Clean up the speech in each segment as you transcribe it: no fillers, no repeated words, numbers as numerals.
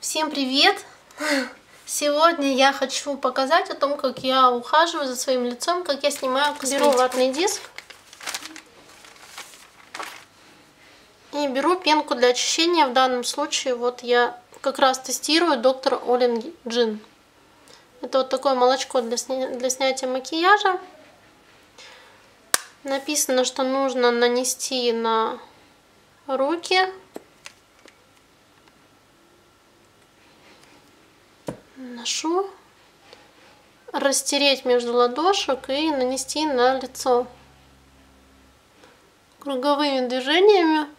Всем привет! Сегодня я хочу показать о том, как я ухаживаю за своим лицом, как я снимаю косметику. Беру ватный диск и беру пенку для очищения. В данном случае вот я как раз тестирую доктор Олин Джин. Это вот такое молочко для снятия макияжа. Написано, что нужно нанести на руки. Наношу, растереть между ладошек и нанести на лицо круговыми движениями.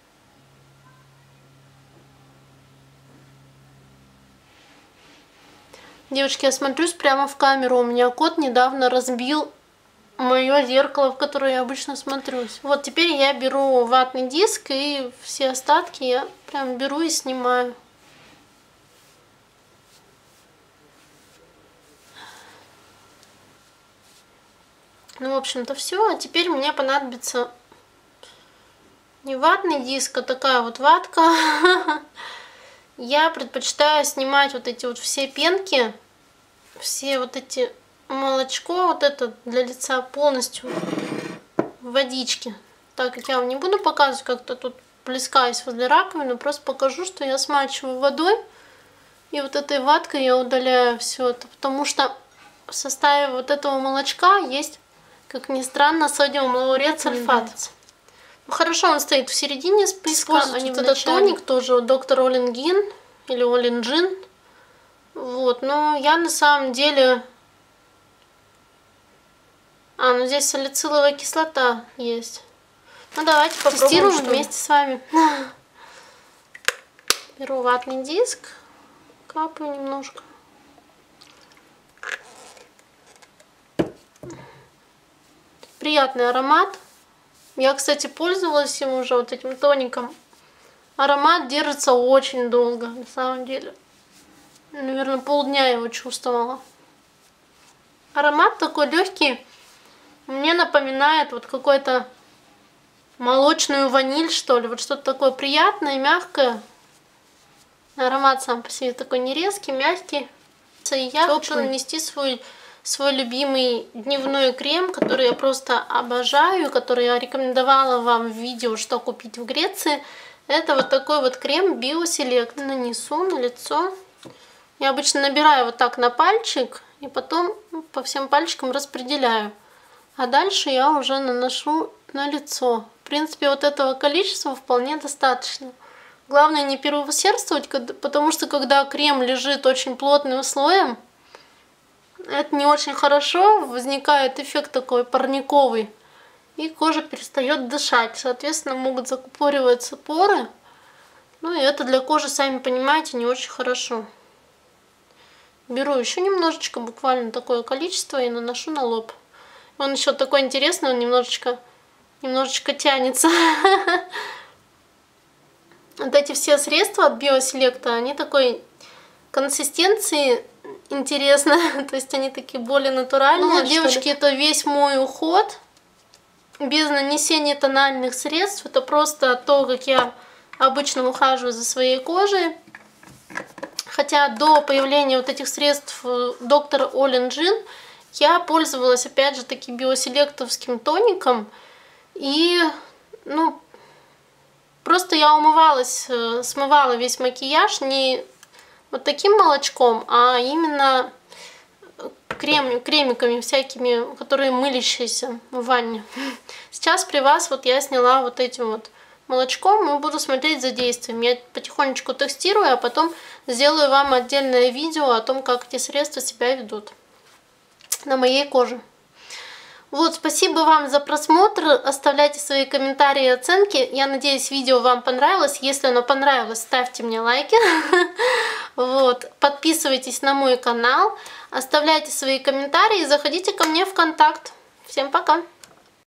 Девочки, я смотрюсь прямо в камеру. У меня кот недавно разбил мое зеркало, в которое я обычно смотрюсь. Вот теперь я беру ватный диск и все остатки я прям беру и снимаю. Ну, в общем-то, все. А теперь мне понадобится не ватный диск, а такая вот ватка. Я предпочитаю снимать вот эти вот все пенки, все вот эти молочко, вот это для лица полностью в водичке. Так как я вам не буду показывать, как-то тут плескаюсь возле раковины, просто покажу, что я смачиваю водой. И вот этой ваткой я удаляю все это, потому что в составе вот этого молочка есть, как ни странно, содиум лаурет сульфат. Ну, хорошо, он стоит в середине списка, а не в начале. Это тоник тоже доктор Олин Гин или Олин Джин. Вот, но я на самом деле... ну здесь салициловая кислота есть. Ну давайте попробуем вместе с вами. Беру ватный диск, капаю немножко. Приятный аромат. Я, кстати, пользовалась им уже вот этим тоником. Аромат держится очень долго, на самом деле. Наверное, полдня я его чувствовала. Аромат такой легкий. Мне напоминает вот какой-то молочную ваниль, что ли. Вот что-то такое приятное, мягкое. Аромат сам по себе такой не резкий, мягкий. И я хочу нанести свой любимый дневной крем, который я просто обожаю, который я рекомендовала вам в видео, что купить в Греции. Это вот такой вот крем Bioselect. Нанесу на лицо. Я обычно набираю вот так на пальчик и потом по всем пальчикам распределяю. А дальше я уже наношу на лицо. В принципе, вот этого количества вполне достаточно. Главное не переусердствовать, потому что когда крем лежит очень плотным слоем, это не очень хорошо, возникает эффект такой парниковый, и кожа перестает дышать, соответственно, могут закупориваться поры, ну и это для кожи, сами понимаете, не очень хорошо. Беру еще немножечко, буквально такое количество, и наношу на лоб. Он еще такой интересный, он немножечко тянется. Вот эти все средства от Bioselect, они такой консистенции интересно, то есть они такие более натуральные. Ну, девочки, это весь мой уход без нанесения тональных средств. Это просто то, как я обычно ухаживаю за своей кожей. Хотя до появления вот этих средств доктор Олин Джин я пользовалась опять же таки биоселектовским тоником. И ну просто я умывалась, смывала весь макияж не вот таким молочком, а именно кремиками всякими, которые мылящиеся в ванне. Сейчас при вас вот я сняла вот этим вот молочком и буду смотреть за действием. Я потихонечку тестирую, а потом сделаю вам отдельное видео о том, как эти средства себя ведут на моей коже. Вот, спасибо вам за просмотр, оставляйте свои комментарии и оценки. Я надеюсь, видео вам понравилось. Если оно понравилось, ставьте мне лайки. Вот, подписывайтесь на мой канал, оставляйте свои комментарии и заходите ко мне в контакт. Всем пока!